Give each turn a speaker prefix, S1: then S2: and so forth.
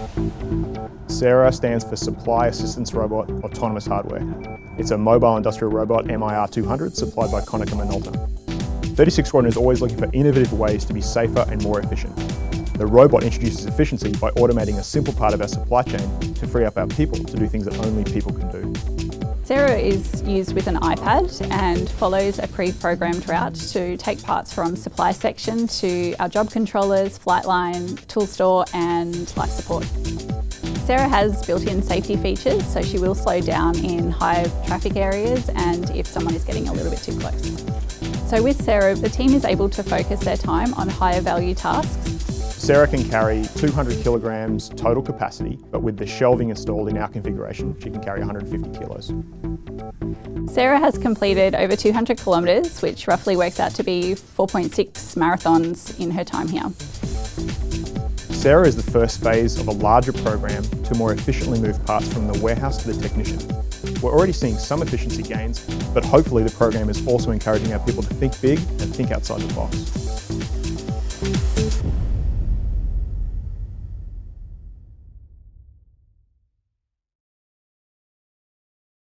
S1: SARA stands for Supply Assistance Robot Autonomous Hardware. It's a mobile industrial robot MIR 200 supplied by Konica Minolta. 36 Squadron is always looking for innovative ways to be safer and more efficient. The robot introduces efficiency by automating a simple part of our supply chain to free up our people to do things that only people can do.
S2: SARA is used with an iPad and follows a pre-programmed route to take parts from supply section to our job controllers, flight line, tool store and life support. SARA has built-in safety features, so she will slow down in high traffic areas and if someone is getting a little bit too close. So with SARA, the team is able to focus their time on higher value tasks.
S1: SARA can carry 200 kilograms total capacity, but with the shelving installed in our configuration, she can carry 150 kilos.
S2: SARA has completed over 200 kilometres, which roughly works out to be 4.6 marathons in her time here.
S1: SARA is the first phase of a larger program to more efficiently move parts from the warehouse to the technician. We're already seeing some efficiency gains, but hopefully the program is also encouraging our people to think big and think outside the box.